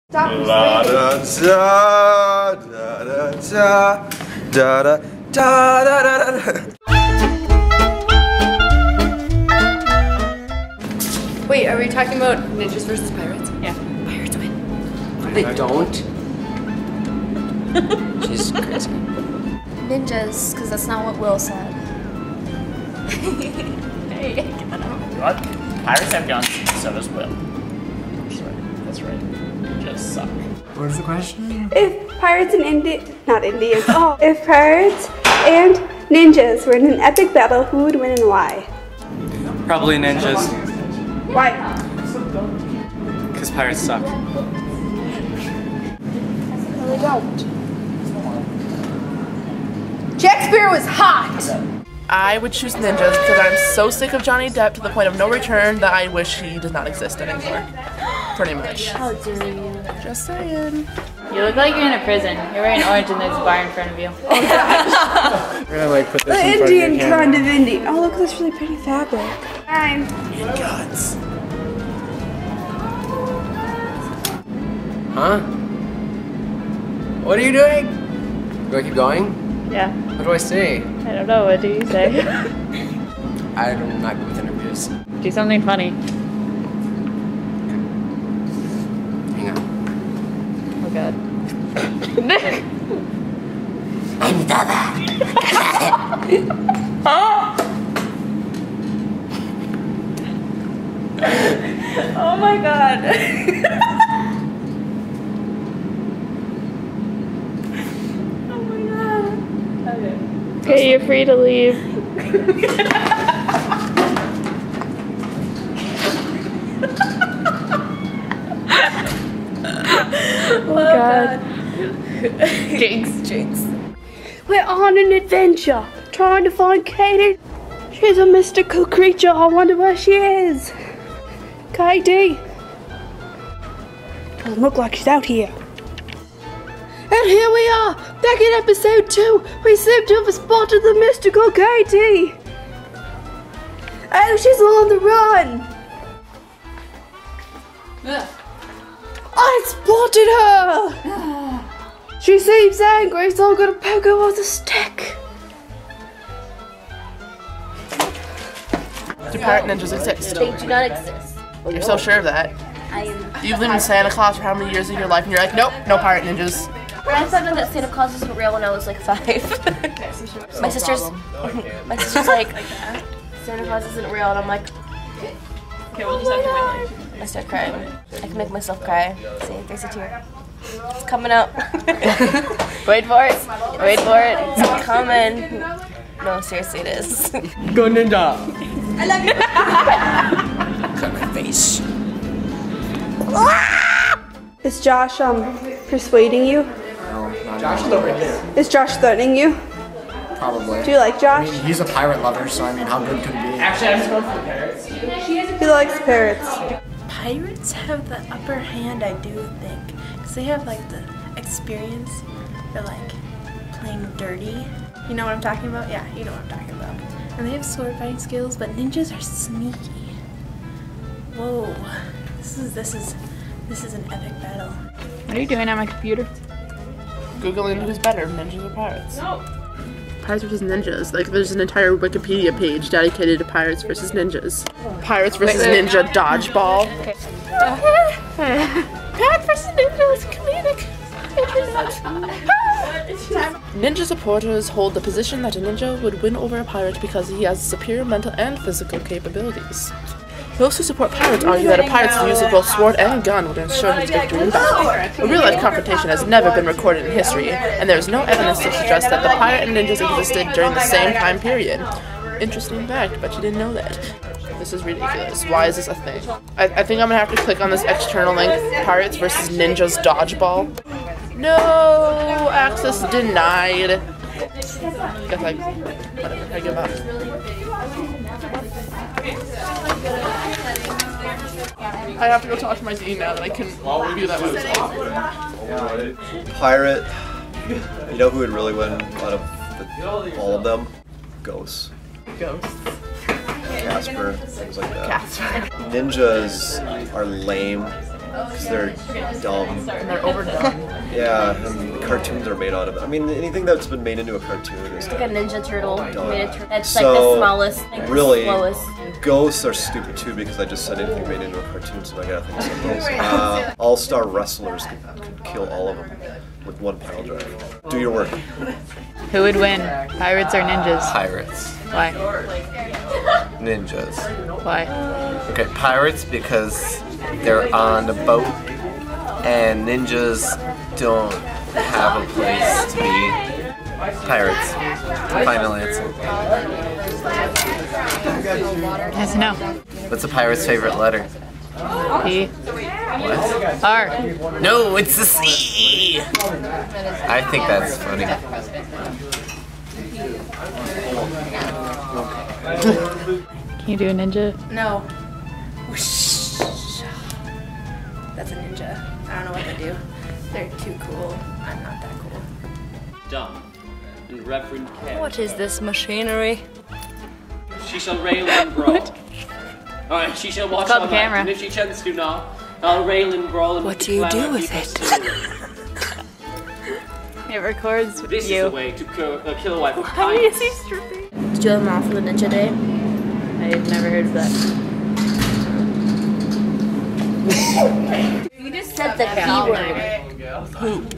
Stop da da da da da da da da da. Wait, are we talking about ninjas versus pirates? Yeah. Pirates win. They don't. She's crazy. Ninjas, because that's not what Will said. Hey, What? Pirates have guns, so does Will. That's right. That's right. You just suck. What is the question? If pirates and if pirates and ninjas were in an epic battle, who would win and why? Probably ninjas, Why? because pirates suck. Really don't. Shakespeare was hot! I would choose ninjas because I'm so sick of Johnny Depp to the point of no return that I wish he does not exist anymore. Pretty much. How dare you? Just saying. You look like you're in a prison. You're wearing orange and there's a bar in front of you. We're gonna like put this The in front of your Indian camera. kind of Indian. Oh, look at this really pretty fabric. Fine. Guns. Huh? What are you doing? Do I keep going? Yeah. What do I say? I don't know. What do you say? I'm not good with interviews. Do something funny. Hang on. Oh god. Oh my god. Oh my god. Okay, you're free to leave. Oh god. Jinx. We're on an adventure, trying to find Katie. She's a mystical creature. I wonder where she is. Katie. Doesn't look like she's out here. And here we are, back in episode 2. We seem to have spotted the mystical Katie. Oh, she's on the run. I spotted her. She seems angry, so I'm gonna poke her with a stick. Do pirate ninjas exist? They do not exist. You're so sure of that. I am. You've lived in Santa Claus for how many years of your life and you're like, nope, no pirate ninjas. I found out that Santa Claus isn't real when I was like 5. my sister's like, Santa Claus isn't real, and I'm like, Okay, we'll just have to wait. I start crying. I can make myself cry. See, there's a tear. It's coming out. Wait for it. Wait for it. It's coming. No, seriously, it is. Go ninja! Cut my face. Is Josh persuading you? No, Josh is over here. Is Josh threatening you? Probably. Do you like I Josh? mean, he's a pirate lover, so I mean, how good could he be? Actually, I'm just going for the parrots. He likes parrots. Pirates have the upper hand, I do think, because they have like the experience. They're like playing dirty. You know what I'm talking about? Yeah, you know what I'm talking about. And they have sword fighting skills, but ninjas are sneaky. Whoa, this is an epic battle. What are you doing on my computer? Googling who's better, ninjas or pirates? No. Pirates versus ninjas. Like, there's an entire Wikipedia page dedicated to pirates versus ninjas. Pirates versus ninja dodgeball. Okay. Pirates versus ninjas, comedic. Ninja supporters hold the position that a ninja would win over a pirate because he has superior mental and physical capabilities. Those who support pirates argue that a pirate's use of both sword and gun would ensure his victory in battle. A real-life confrontation has never been recorded in history, and there is no evidence to suggest that the pirate and ninjas existed during the same time period. Interesting fact, but you didn't know that. This is ridiculous. Why is this a thing? I think I'm gonna have to click on this external link, Pirates versus Ninjas Dodgeball. No! Access denied. Guess like, whatever, I give up. I have to go talk to my dean now that I can view that website. Pirate. You know who would really win out of all of them? Ghosts. Ghosts. Casper, things like that. Casper. Ninjas are lame because they're dumb. And they're overdone. Yeah, and cartoons are made out of it. I mean, anything that's been made into a cartoon is Like a Ninja Turtle. Dumb. That's So, like the smallest, like really, the slowest. ghosts are stupid too because I just said anything made into a cartoon, so I gotta think of something else. All-star wrestlers could kill all of them with one pile drive. Do your work. Who would win, pirates or ninjas? Pirates. Why? Ninjas. Why? Okay, pirates because they're on a boat, and ninjas don't have a place to be. Pirates. Final answer. Yes or no? What's a pirate's favorite letter? P. What? R. No, it's the C! I think that's funny. Can you do a ninja? No. That's a ninja. I don't know what they do. They're too cool. I'm not that cool. Dumb and reverend care. What is this machinery? She shall rail and brawl. Alright, she shall watch Got our the light, camera. and if she chance to not, I'll rail and brawl and What do you do with it? It records This is you. the way to kill a wife of Why kindness. is he stripping? Did you have them all for the Ninja Day? I've never heard of that. You just said the P word.